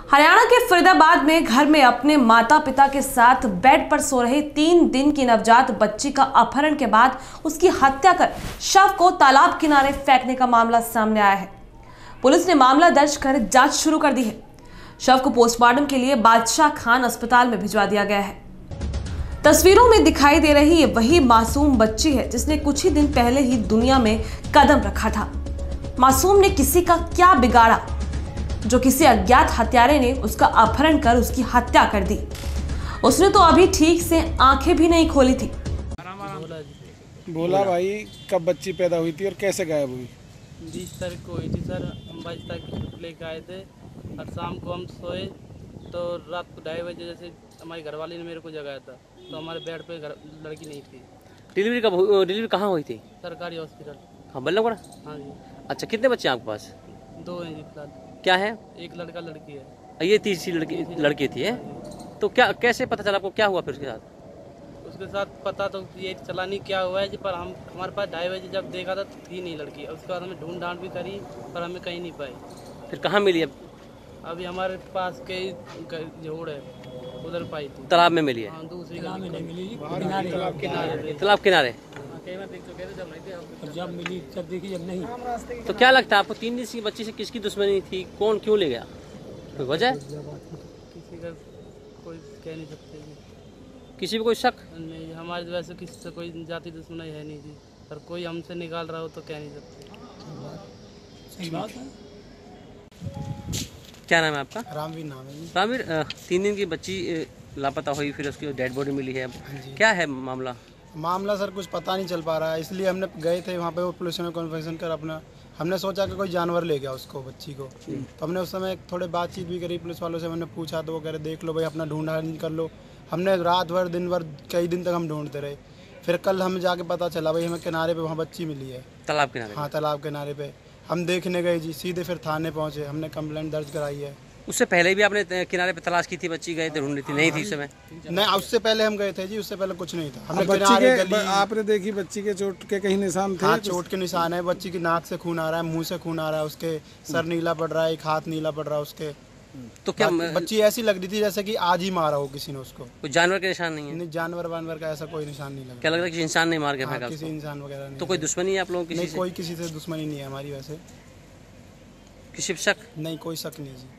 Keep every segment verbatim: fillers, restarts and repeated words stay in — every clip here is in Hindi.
हरियाणा के फरीदाबाद में घर में अपने माता पिता के साथ बेड पर सो रहे तीन दिन की नवजात बच्ची का अपहरण के बाद उसकी हत्या कर शव को तालाब किनारे फेंकने का मामला सामने आया है। पुलिस ने मामला दर्ज कर जांच शुरू कर दी है। शव को पोस्टमार्टम के लिए बादशाह खान अस्पताल में भिजवा दिया गया है। तस्वीरों में दिखाई दे रही ये वही मासूम बच्ची है जिसने कुछ ही दिन पहले ही दुनिया में कदम रखा था। मासूम ने किसी का क्या बिगाड़ा जो किसी अज्ञात हत्यारे ने उसका अपहरण कर उसकी हत्या कर दी। उसने तो अभी ठीक से आंखें भी नहीं खोली थी। बोला भाई कब बच्ची पैदा हुई थी और कैसे गायब हुई? बीस तारीख को हुई थी सर। हम बाईस तारीख को लेकर आए थे और शाम को हम सोए तो रात को ढाई बजे जैसे हमारी घरवाली ने मेरे को जगाया था तो हमारे बेड पे घर लड़की नहीं थी। डिलीवरी कब डिलीवरी कहाँ हुई थी? सरकारी हॉस्पिटल। हाँ बल्लभगढ़। हाँ जी। अच्छा, कितने बच्चे हैं आपके पास? दो हैं जी फिलहाल। क्या है? एक लड़का लड़की है। ये तीसरी लड़की लड़की थी है? तो क्या कैसे पता चला आपको, क्या हुआ फिर उसके साथ? उसके साथ पता तो ये चला नहीं क्या हुआ है जी, पर हम हमारे पास ढाई बजे जब देखा था तो थी नहीं लड़की। उसके बाद हमें ढूंढ ढांड भी करी पर हमें कहीं नहीं पाई। फिर कहाँ मिली? अब अभी हमारे पास कई जोड़ है उधर पाई थी। तालाब में मिली है? हाँ, दूसरी तालाब किनारे। तालाब किनारे जब मिली जब देखी जब नहीं। तो क्या लगता है आपको, तीन दिन की बच्ची से किसकी दुश्मनी थी? कौन क्यों ले गया? कोई वजह? किसी का कोई कह नहीं सकते जी। किसी पे कोई शक नहीं, हमारे वैसे किसी से कोई जाति दुश्मनी है नहीं जी। पर कोई हमसे निकाल रहा हो तो कह नहीं सकते। सही बात है। क्या नाम है आपका? रामवीर नाम है जी। रामवीर, तीन दिन की बच्ची लापता हुई, फिर उसकी डेड बॉडी मिली है, क्या है मामला? मामला सर कुछ पता नहीं चल पा रहा है, इसलिए हमने गए थे वहाँ पे, वो पुलिस में कन्फेशन कर अपना हमने सोचा कि कोई जानवर ले गया उसको, बच्ची को। तो हमने उस समय थोड़े बातचीत भी करी पुलिस वालों से। हमने पूछा तो वो कह रहे देख लो भाई, अपना ढूंढाढूंढ कर लो। हमने रात भर दिन भर कई दिन तक हम ढूंढते रहे। फिर कल हमें जाके पता चला भाई हमें किनारे पे वहाँ बच्ची मिली है, तालाब किनारे। हाँ, तालाब किनारे पे। हम देखने गए जी, सीधे फिर थाने पहुँचे, हमने कंप्लेंट दर्ज कराई है। उससे पहले भी आपने किनारे पे तलाश की थी? बच्ची गए थे ढूंढनी थी, नहीं थी उस समय? नहीं, उससे पहले हम गए थे जी, उससे पहले कुछ नहीं था। हमने बच्ची के आपने देखी बच्ची के चोट के कहीं निशान थे? हाँ, चोट के निशान है। बच्ची की नाक से खून आ रहा है, मुंह से खून आ रहा है, उसके सर नीला पड़ रहा है, एक हाथ नीला पड़ रहा है उसके। तो क्या बच्ची ऐसी लग रही थी जैसे कि आज ही मारा हो किसी ने उसको। कोई जानवर के निशान नहीं है? नहीं, जानवर वानवर का ऐसा कोई निशान नहीं लगा। क्या लगता है कि इंसान ने मार के फेंका? किसी इंसान वगैरह नहीं। तो कोई दुश्मनी है आप लोगों की? नहीं, कोई किसी से दुश्मनी नहीं है हमारी। वैसे किसी पे शक नहीं, कोई शक नहीं जी।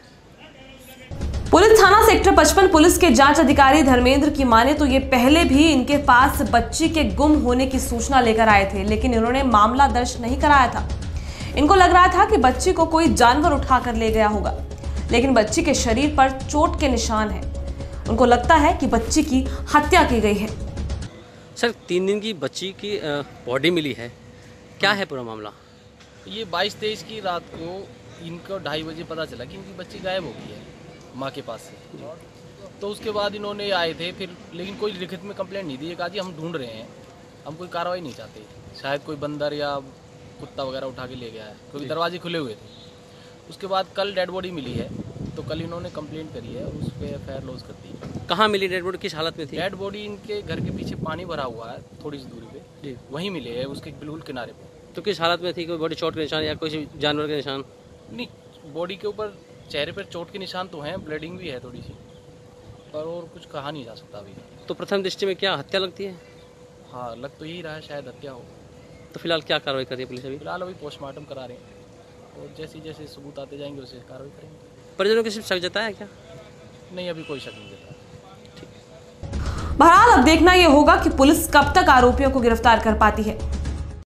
पुलिस थाना सेक्टर पचपन पुलिस के जांच अधिकारी धर्मेंद्र की माने तो ये पहले भी इनके पास बच्ची के गुम होने की सूचना लेकर आए थे, लेकिन इन्होंने मामला दर्ज नहीं कराया था। इनको लग रहा था कि बच्ची को कोई जानवर उठाकर ले गया होगा, लेकिन बच्ची के शरीर पर चोट के निशान हैं। उनको लगता है कि बच्ची की हत्या की गई है। सर, तीन दिन की बच्ची की बॉडी मिली है, क्या है पूरा मामला? ये बाईस तेईस की रात को इनको ढाई बजे पता चला कि इनकी बच्ची गायब हो गई है माँ के पास से। तो उसके बाद इन्होंने आए थे फिर, लेकिन कोई लिखित में कंप्लेंट नहीं दी। ये कहा जी हम ढूंढ रहे हैं, हम कोई कार्रवाई नहीं चाहते। शायद कोई बंदर या कुत्ता वगैरह उठा के ले गया है, क्योंकि दरवाजे खुले हुए थे। उसके बाद कल डेड बॉडी मिली है, तो कल इन्होंने कंप्लेंट करी है, उस पर एफ आई आर लॉज कर दी। कहाँ मिली डेड बॉडी, किस हालत में थी? डेड बॉडी इनके घर के पीछे पानी भरा हुआ है, थोड़ी सी दूरी पे वहीं मिले है, उसके बिल्कुल किनारे पे। तो किस हालत में थी? कोई बॉडी चोट के निशान या कोई जानवर के निशान? नहीं, बॉडी के ऊपर चेहरे पर चोट के निशान तो हैं, ब्लीडिंग भी है थोड़ी सी, पर और कुछ कहा नहीं जा सकता अभी। तो प्रथम दृष्टि में क्या हत्या लगती है? हाँ, लग तो यही रहा है शायद हत्या हो। तो फिलहाल क्या कार्रवाई कर रही है पुलिस? अभी फिलहाल अभी पोस्टमार्टम करा रहे हैं और जैसे जैसे सबूत आते जाएंगे उसे कार्रवाई करेंगे। परिजनों के सिर्फ शक जताया क्या? नहीं, अभी कोई शक नहीं जताया। बहरहाल अब देखना यह होगा कि पुलिस कब तक आरोपियों को गिरफ्तार कर पाती है।